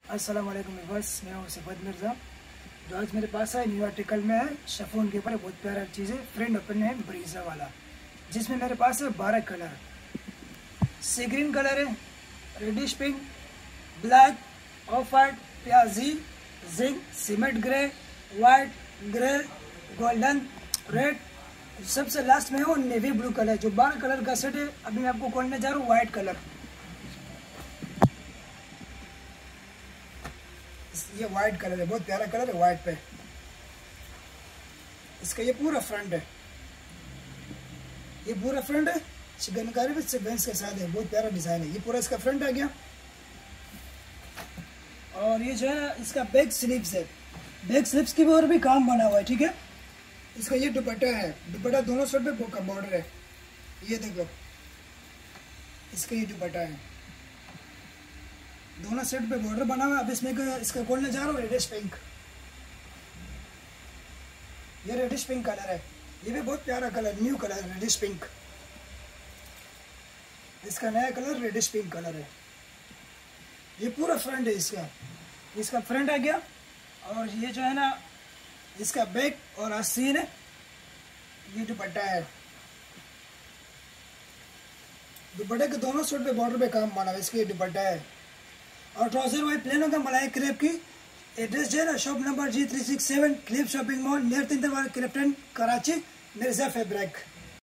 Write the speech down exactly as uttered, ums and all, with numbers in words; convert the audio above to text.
अस्सलाम वालेकुम व्यूअर्स, मैं हूं सिफत मिर्ज़ा। जो आज मेरे पास है न्यू आर्टिकल में है शिफॉन के ऊपर बहुत प्यारा चीज़ है। फ्रेंड ओपन है ब्रीजा वाला, जिसमें मेरे पास है बारह कलर। सी ग्रीन कलर है, reddish pink, black, off white, प्याजी, zinc, cement grey, white, grey, golden, red, सबसे लास्ट में है वो नेवी ब्लू कलर। जो बारह कलर का सेट है, अभी मैं आपको खोलने जा रहा हूँ व्हाइट कलर। ये व्हाइट कलर है, बहुत प्यारा कलर है व्हाइट पे। इसका ये पूरा फ्रंट है, ये पूरा फ्रंट है, चिकनकारी विद सीक्वेंस के साथ है, बहुत प्यारा डिजाइन है। ये पूरा इसका फ्रंट आ गया। और ये जो है इसका बैक स्लीव्स है, बैक स्लीव्स की और भी काम बना हुआ है, ठीक है। इसका ये दुपट्टा है, दुपट्टा दोनों साइड पे का बॉर्डर है, ये देखो इसका ये दुपट्टा है, दोनों सेट पे बॉर्डर बना हुआ है। अब इसमें इसका खोलने जा रहा हूँ रेडिश पिंक। ये रेडिश पिंक कलर है, ये भी बहुत प्यारा colour, new colour reddish pink. इसका नया कलर रेडिश पिंक कलर है। ये पूरा फ्रंट है इसका, इसका फ्रंट आ गया। और ये जो है ना इसका बैक और आस्तीन है, ये दुपट्टा है। दुपट्टे के दोनों साइड पे बॉर्डर पे काम बना हुआ है, इसका ये दुपट्टा है। और ट्राउजर वाइट प्लेन होगा मलाई क्रेप की। एड्रेस जो है ना shop number G three six seven clip shopping mall near तिंदरवार क्लिफ्टन कराची, मिर्जा फैब्रिक।